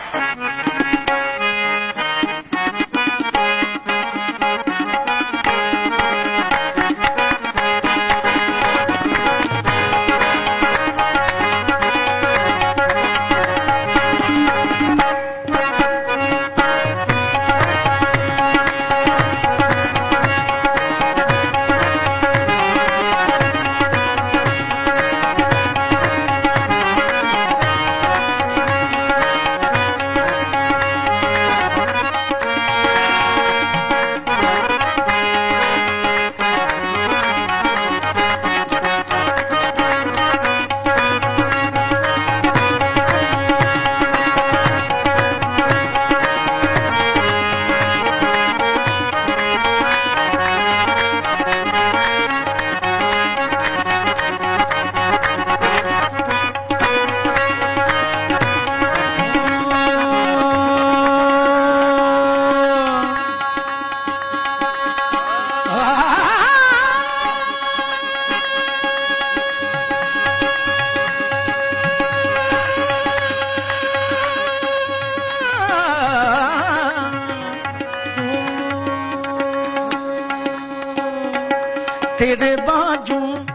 तेरे बाजू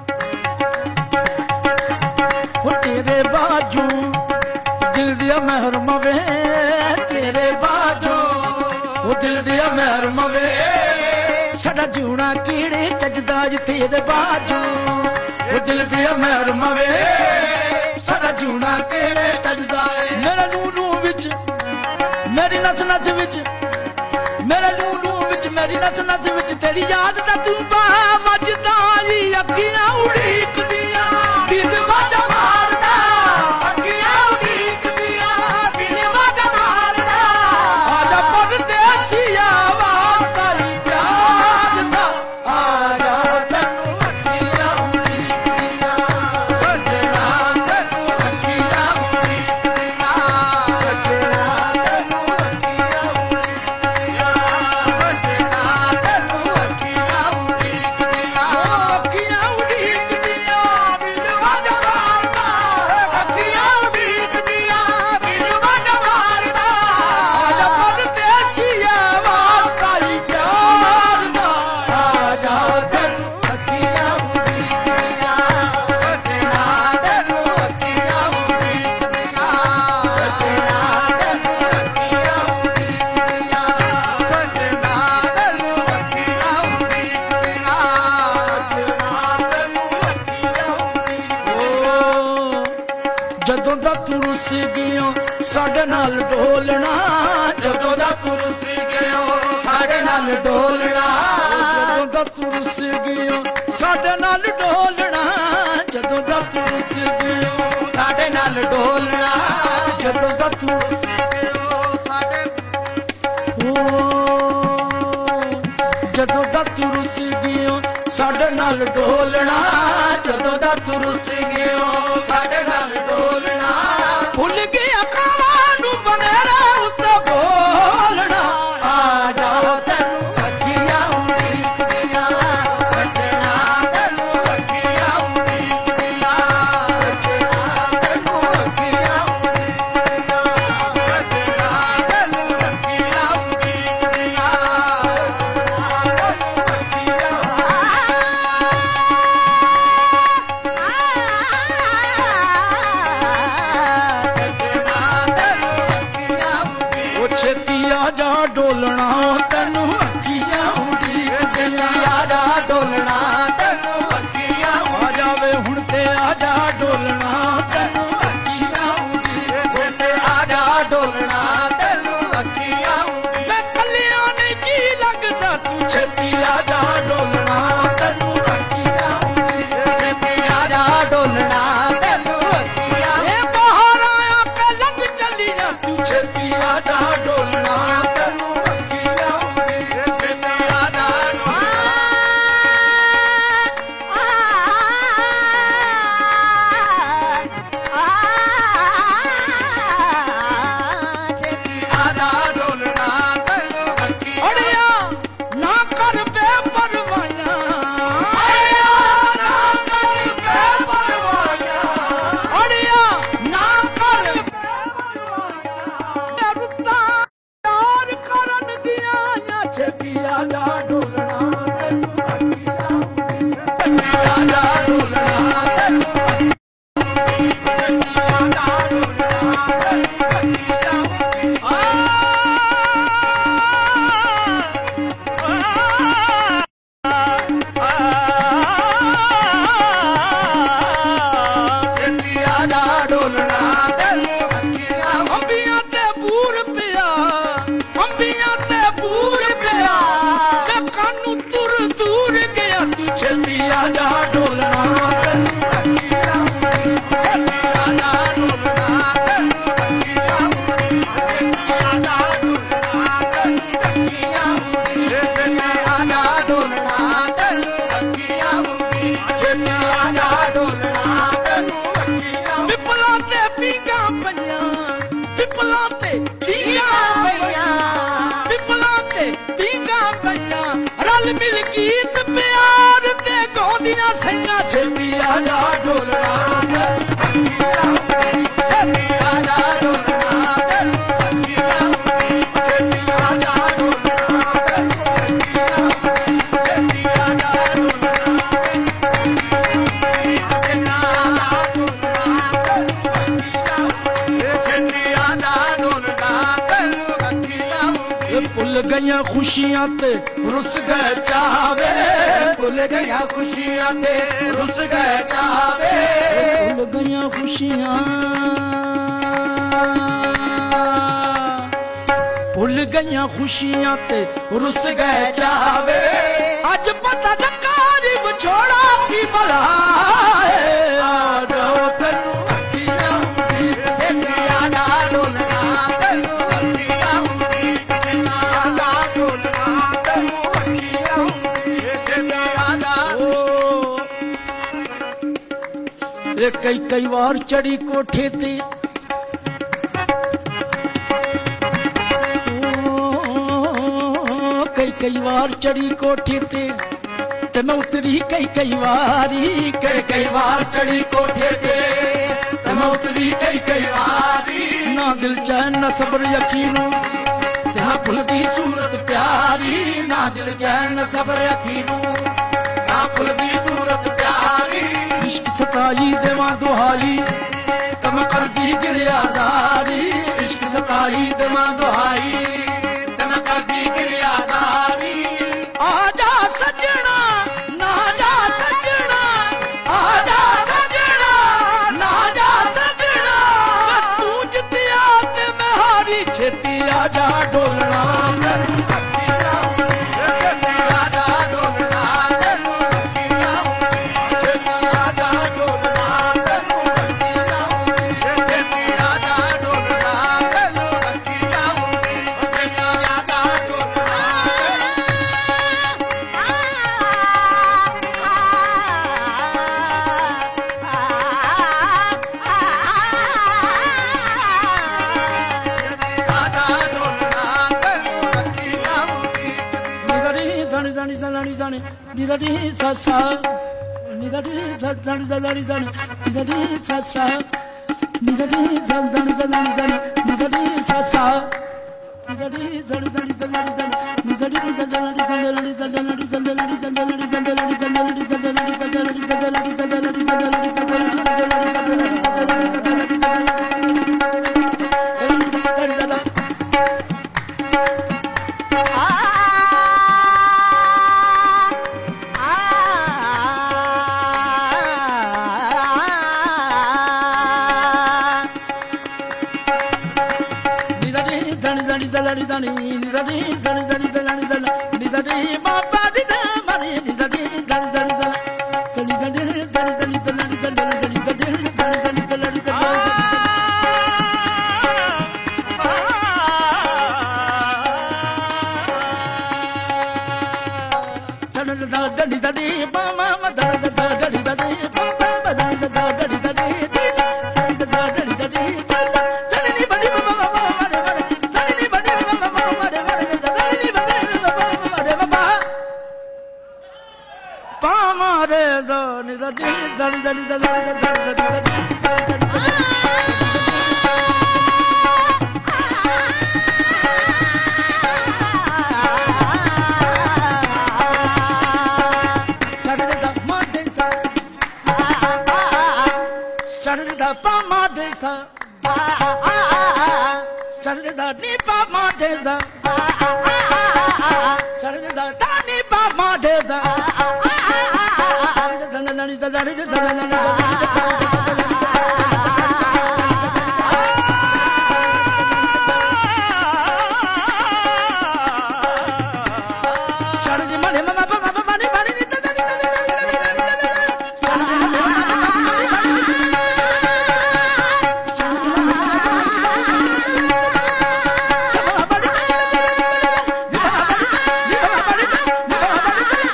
वो तेरे बाजू दिल दिया महर मवे तेरे बाजू वो दिल दिया महर मवे साडा जीना कीड़े चजदाज तेरे बाजू वो दिल दिया महर मवे साडा जीना कीड़े चजदाज मेरा नूनू विच मेरी नस नस विच मेरा नूनू विच मेरी नस नस विच तेरी याद दा तू बा वजदा अखियां उड़ीकदियां दिल वाजा मारदा अखियां उड़ीकदियां दिल वाजा मारदा आजा परदेसिया वास्ता ही प्यार दा आजा तैनू अखियां उड़ीकदियां सजना तैनू अखियां उड़ीकदियां सजना तैनू अखियां उड़ीकदियां सजना तैनू अखियां उड़ीकदियां अखियां उड़ीकदियां दिल वाजा मारदा अखियां उड़ीकदियां दिल वाजा मारदा आजा परदेसिया वास्ता ही प्यार दा आजा तैनू अखियां उड़ीकदियां सजना तैनू अखियां उड़ीकदियां सजना तैनू अखियां उड़ीकदियां सजना तैनू अखियां उड़ीकदियां सजना तैनू अखियां उड़ीकदियां ਜਦੋਂ ਦਾ ਤੂੰ ਰੁੱਸ ਗਿਓ ਸਾਡੇ ਨਾਲ ਢੋਲਣਾ ਜਦੋਂ ਦਾ ਤੂੰ ਰੁੱਸ ਗਿਓ ਸਾਡੇ ਨਾਲ ਢੋਲਣਾ ਜਦੋਂ ਦਾ ਤੂੰ ਰੁੱਸ ਗਿਓ ਸਾਡੇ ਨਾਲ ਢੋਲਣਾ ਜਦੋਂ ਦਾ ਤੂੰ ਰੁੱਸ ਗਿਓ ਸਾਡੇ ਨਾਲ ਢੋਲਣਾ ਜਦੋਂ ਦਾ ਤੂੰ ਰੁੱਸ ਗਿਓ ਸਾਡੇ ਜਦੋਂ ਦਾ ਤੂੰ ਰੁੱਸ ਗਿਓ ਸਾਡੇ ਨਾਲ ਢੋਲਣਾ ਜਦੋਂ ਦਾ ਤੂੰ ਰੁੱਸ ਗਿਓ ਸਾਡੇ ਨਾਲ ਢੋਲਣਾ ਭੁੱਲ ਗਿਆ ਕਾਵਾਂ ਨੂੰ ਬਨੇਰਾ ਉੱਤੇ ਬੋਲਣਾ ਆ ਜਾਓ ਤੈਨੂੰ ਅੱਖੀਆਂ ਉਡੀਕਦੀਆਂ ਸੱਜਣਾ ਤੈਨੂੰ ਅੱਖੀਆਂ ਉਡੀਕਦੀਆਂ ਸੱਜਣਾ ਤੈਨੂੰ ਅੱਖੀਆਂ ਉਡੀਕਦੀਆਂ ਸੱਜਣਾ ਤੈਨੂੰ ਅੱਖੀਆਂ ਉਡੀਕਦੀਆਂ ਸੱਜਣਾ ਤੈਨੂੰ ਅੱਖੀਆਂ ਛੇਤੀ ਆ ਜਾ ਡੋਲਣਾ ਤੈਨੂੰ ਅੱਖੀਆਂ ਉਡੀਕਦੀਆਂ ਆ ਜਾ ਡੋਲਣਾ ਤੈਨੂੰ ਅੱਖੀਆਂ ਆ ਜਾਵੇ ਹੁਣ ਤੇ ਆ ਜਾ ਡੋਲਣਾ ਤੈਨੂੰ ਅੱਖੀਆਂ ਉਡੀਕਦੀਆਂ ਤੇ ਆ ਜਾ ਡੋਲਣਾ ਤੈਨੂੰ ਅੱਖੀਆਂ ਉਡੀਕਦੀਆਂ ਮੈਂ ਕੱਲਿਆਂ ਨਹੀਂ ਜੀ ਲੱਗਦਾ ਤੂੰ ਛੇਤੀ ਆ ਜਾ ਡੋਲਣਾ ਤੈਨੂੰ ਅੱਖੀਆਂ ਉਡੀਕਦੀਆਂ ਛੇਤੀ ਆ ਜਾ ਡੋਲਣਾ ਤੈਨੂੰ ਅੱਖੀਆਂ ਇਹ ਬਾਹਰ ਆਇਆ ਕਿ ਲੰਘ ਚੱਲੀ ਨਾ ਤੂੰ ਛੇਤੀ ਆ ਜਾ ਡੋਲਣਾ ਤੈਨੂੰ ਅੱਖੀਆਂ ਉਡੀਕਦੀਆਂ ਛੇਤੀ ਆ ਜਾ ਡੋਲਣਾ ਛੇਤੀ ਆ ਜਾ ਡੋਲਣਾ ਤੈਨੂੰ ਅੱਖੀਆਂ ਅੜਿਆ ਨਾ ਕਰ ਬੇਪਰਵਾਹੀਆਂ ਅੜਿਆ ਨਾ ਕਰ ਬੇਪਰਵਾਹੀਆਂ ਅੜਿਆ ਨਾ ਕਰ ਪਿਪਲਾਂ ਤੇ ਪੀਂਘਾਂ ਪਈਆਂ, ਪਿਪਲਾਂ ਤੇ ਪੀਂਘਾਂ ਪਈਆਂ, ਰਲ ਮਿਲ ਗੀਤ ਪਿਆਰ ਤੇ ਗਾਉਂਦੀਆਂ ਸਈਆਂ। ਛੇਤੀ ਆ ਜਾ ਡੋਲਣਾ ਛੇਤੀ ਆ ਜਾ ਡੋਲਣਾ ਤੈਨੂੰ ਅੱਖੀ ਲਾਉਂਦੀ, ਛੇਤੀ ਆ ਜਾ ਡੋਲਣਾ ਤੈਨੂੰ ਅੱਖੀ ਲਾਉਂਦੀ, ਛੇਤੀ ਆ ਜਾ ਡੋਲਣਾ ਤੈਨੂੰ ਅੱਖੀ ਲਾਉਂਦੀ। ਭੁੱਲ ਗਈਆਂ ਖੁਸ਼ੀਆਂ ਤੇ ਰੁੱਸ ਗਏ ਚਾਵੇ, ਭੁੱਲ ਗਈਆਂ ਖੁਸ਼ੀਆਂ ਤੇ ਰੁੱਸ ਗਏ ਚਾਵੇ, ਭੁੱਲ ਗਈਆਂ ਖੁਸ਼ੀਆਂ, ਭੁੱਲ ਗਈਆਂ ਖੁਸ਼ੀਆਂ ਤੇ ਰੁੱਸ ਗਏ ਚਾਵੇ। ਅੱਜ ਪਤਾ ਲੱਗਾ ਨੀ ਵਿਛੋੜਾ ਕੀ ਭਲਾ ਹੈ। ਆ ਜਾਓ ਤੈਨੂੰ ਅੱਖੀ ਲਾਉਂਦੀ, ਛੇਤੀ ਆ ਜਾ ਡੋਲਣਾ ਤੈਨੂੰ ਅੱਖੀ ਲਾਉਂਦੀ, ਛੇਤੀ ਆ ਜਾ ਡੋਲਣਾ ਤੈਨੂੰ ਅੱਖੀ ਲਾਉਂਦੀ, ਛੇਤੀ ਆ ਜਾ। ਇਹ ਕਈ ਵਾਰ ਚੜੀ ਕੋਠੇ ਤੇ, ਕਈ ਵਾਰ ਚੜੀ ਕੋਠੇ ਤੇ ਮੈਂ ਉਤਰੀ ਕਈ ਵਾਰੀ, ਕਈ ਵਾਰ ਚੜੀ ਕੋਠੇ ਤੇ ਮੈਂ ਉਤਰੀ ਕਈ ਵਾਰੀ। ਨਾ ਦਿਲ ਚੈਨ ਨਾ ਸਬਰ ਯਕੀਨੂ ਤੇ ਨਾ ਭੁੱਲਦੀ ਸੂਰਤ ਪਿਆਰੀ, ਨਾ ਦਿਲ ਚੈਨ ਨਾ ਸਬਰ ਯਕੀਨੂ ਨਾ ਭੁੱਲਦੀ ਸੂਰਤ ਪਿਆਰੀ। ਇਸ਼ਕ ਸਤਾਈ ਦੇਵਾਂ ਦੁਹਾਈ ਤੇ ਮੈਂ ਕਰਦੀ ਗਿਰਿਆ ਜ਼ਾਰੀ, ਇਸ਼ਕ ਸਤਾਈ ਦੇਵਾਂ ਦੁਹਾਈ ਤੇ ਮੈਂ ਕਰਦੀ ਗਿਰਿਆ ਜ਼ਾਰੀ। ਆ ਜਾ ਸੱਜਣਾ ਨਾ ਜਾ ਸੱਜਣਾ, ਆ ਜਾ ਸੱਜਣਾ ਨਾ ਜਾ ਸੱਜਣਾ, ਤੂੰ ਜਿੱਤਿਆ ਤੇ ਮੈਂ ਹਾਰੀ, ਛੇਤੀ ਆ ਜਾ ਡੋਲਣਾ ਤੈਨੂੰ ਅੱਖੀ ਲਾਉਂਦੀ, ਛੇਤੀ ਆ ਜਾ ਡੋਲਣਾ ਤੈਨੂੰ ਅੱਖੀ ਲਾਉਂਦੀ, ਛੇਤੀ ਆ ਜਾ ਡੋਲਣਾ ਤੈਨੂੰ ਅੱਖੀ ਲਾਉਂਦੀ, ਛੇਤੀ ਆ ਜਾ ਡੋਲਣਾ ਤੈਨੂੰ ਅੱਖੀ ਲਾਉਂਦੀ, ਛੇਤੀ ਆ ਜਾ ਡੋਲਣਾ। Nidari sasa, nidari sasa, nidari sasa, nidari sasa, nidari sasa,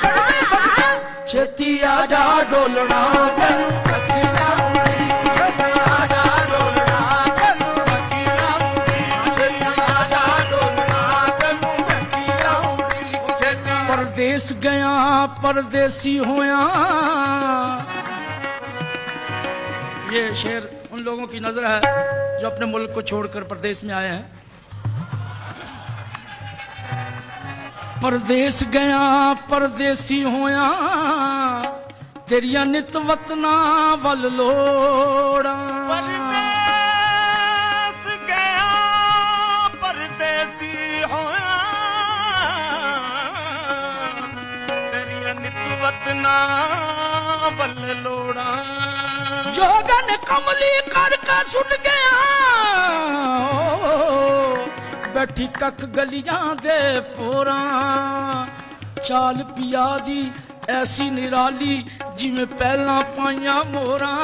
ਛੇਤੀ ਆ ਜਾ ਡੋਲਣਾ ਤੈਨੂੰ ਅੱਖੀ ਲਾਉਂਦੀ, ਛੇਤੀ परदेस गया परदेसी होया। ये शेर उन लोगों की नजर है जो अपने मुल्क को छोड़कर परदेस में आए हैं। परदेस गया परदेसी होया, तेरिया नित वतना वल लोड़ा। परदेस गया परदेसी होया, तेरिया नित वतना वल लोड़ा। जोगन कमली करके सुट गया, बैठी कक गलियां दे पोरा। चाल पिया दी ऐसी निराली जिवें पहला पाइया मोरा।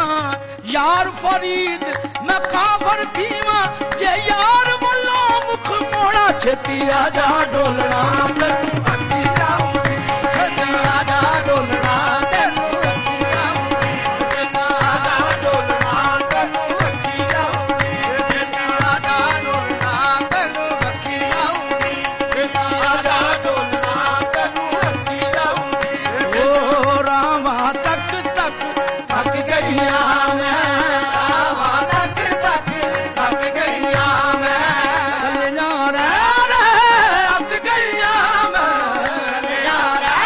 यार फरीद मैं काबर थीवा, जे यार वल्लों मुख मोड़ा। छेती आजा डोलना तैनू अक्की जाऊंगी, छेती आजा डोलना तैनू अक्की जाऊंगी, छेती आजा डोलना तैनू अक्की जाऊंगी, छेती आजा डोलना तैनू अक्की जाऊंगी, छेती आजा डोलना तैनू अक्की जाऊंगी। ओ रावा तक तक थक गईया मैं, रावा तक तक थक गईया मैं। कलियां रे अक गईया मैं, कलियां रे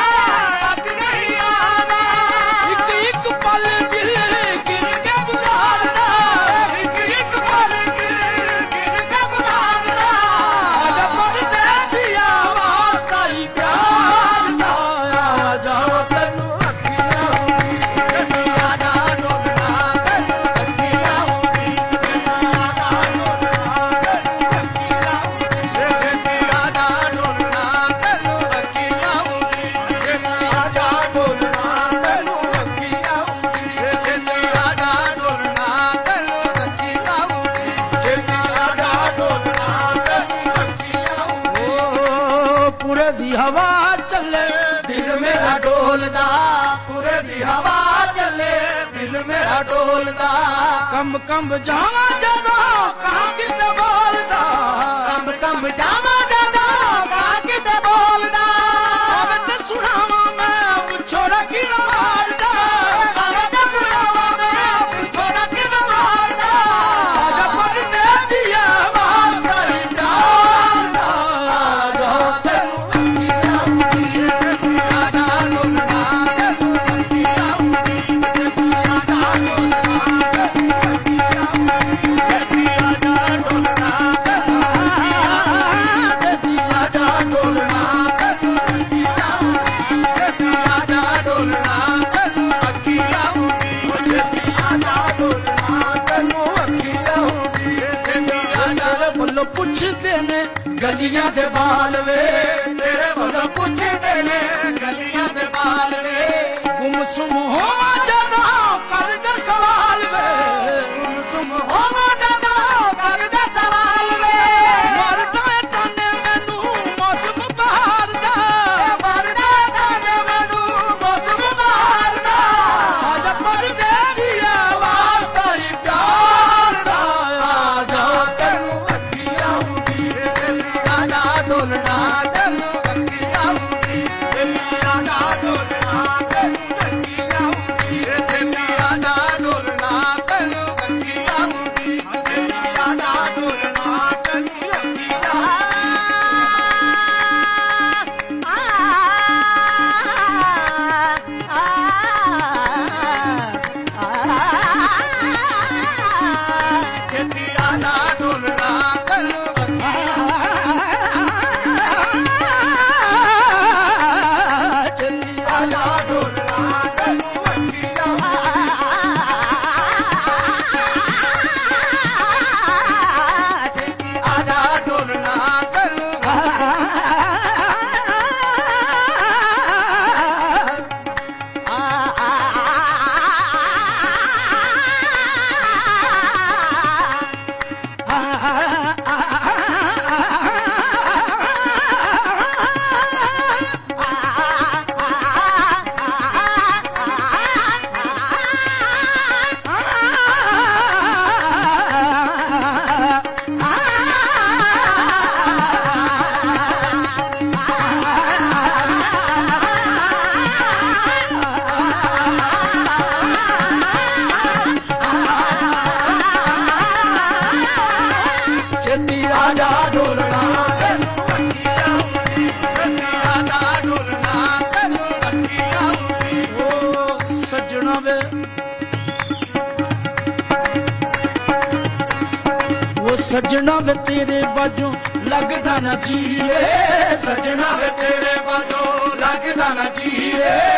अक गईया मैं। एक एक पल दिल गिर के गुजारना, एक एक पल दिल गिर के गुजारना। आजा परदेसिया वास्ता ही प्यार दा, आजा तैनू अक्की जाऊंगी, छेती आजा डोलना तैनू अक्की जाऊंगी, छेती आजा डोलना तैनू अक्की जाऊंगी, छेती आजा डोलना तैनू अक्की जाऊंगी, छेती आजा डोलना तैनू अक्की जाऊंगी, छेती आजा डोलना तैनू अक्की जाऊंगी, छेती आजा डोलना तैनू अक्की जाऊंगी। ओ पूरे दी हवा चले दिल मेरा डोलदा, पूरे दी हवा चले दिल मेरा डोलदा। कम कम जावा जदा कहाँ किते बोलदा, कम कम जावा जदा कहाँ किते बोलदा। अब ते सुनावा मैं छोड़ा की मारदा, अब ते सुनावा मैं छोड़ा की मारदा। आजा परदेसिया वास्ता ही प्यार दा, आजा तैनू अक्की जाऊंगी, छेती आजा डोलना तैनू अक्की जाऊंगी, छेती आजा डोलना तैनू अक्की जाऊंगी, छेती आजा डोलना तैनू अक्की जाऊंगी, छेती आजा डोलना तैनू अक्की जाऊंगी, छेती आजा डोलना तैनू अक्की जाऊंगी, छेती आजा डोलना तैनू अक्की जाऊंगी, छेती आजा। तेरे ਵੱਲੋਂ ਪੁੱਛਦੇ ਨੇ ਗਲੀਆਂ ਦੇ ਬਾਲ ਵੇ, ਤੇਰੇ ਵੱਲੋਂ ਪੁੱਛਦੇ ਨੇ ਗਲੀਆਂ ਦੇ ਬਾਲ ਵੇ। ਗੁੰਮਸੁਮ ਹੋਵਾਂ ਜਦੋਂ ਕਰਦੇ ਸਵਾਲ ਵੇ, ਗੁੰਮਸੁਮ ਹੋਵਾਂ ਜਦੋਂ ਕਰਦੇ ਸਵਾਲ ਵੇ। ਮਰਦਾ ਤਾਨੇ ਮੈਨੂੰ ਮੌਸਮ ਬਹਾਰ ਦਾ, ਮਰਦਾ ਤਾਨੇ ਮੈਨੂੰ ਮੌਸਮ ਬਹਾਰ ਦਾ। ਆਜਾ ਪਰਦੇਸੀਆ ਵਾਸਤਾ ਹੀ ਪਿਆਰ ਦਾ, ਆਜਾ ਤੈਨੂ ਅక్ਕੀ ਜਾਊਂਗੀ, ਛੇਤੀ ਆਜਾ ਡੋਲਣਾ ਤੈਨੂ ਅక్ਕੀ ਜਾਊਂਗੀ, ਛੇਤੀ ਆਜਾ ਡੋਲਣਾ ਤੈਨੂ ਅక్ਕੀ ਜਾਊਂਗੀ, ਛੇਤੀ ਆਜਾ ਡੋਲਣਾ ਤੈਨੂ ਅక్ਕੀ ਜਾਊਂਗੀ, ਛੇਤੀ ਆਜਾ ਡੋਲਣਾ ਤੈਨੂ ਅక్ਕੀ ਜਾਊਂਗੀ। ਛੇਤੀ ਆਜਾ ਡੋਲਣਾ ਤੈਨੂ ਅక్ਕੀ ਛੇਤੀ ਆਜਾ ਡੋਲਣਾ ਤੈਨੂ ਅక్ਕੀ ਛੇਤੀ ਆਜਾ ਡੋਲਣਾ ਤੈਨੂ ਵੇ ਉਹ ਸੱਜਣਾ ਵੇ ਤੇਰੇ ਬਾਝੋਂ ਲੱਗਦਾ ਨਾ ਜੀਵੇ, ਸੱਜਣਾ ਵੇ ਤੇਰੇ ਬਾਝੋਂ ਲੱਗਦਾ ਨਾ ਜੀਵੇ।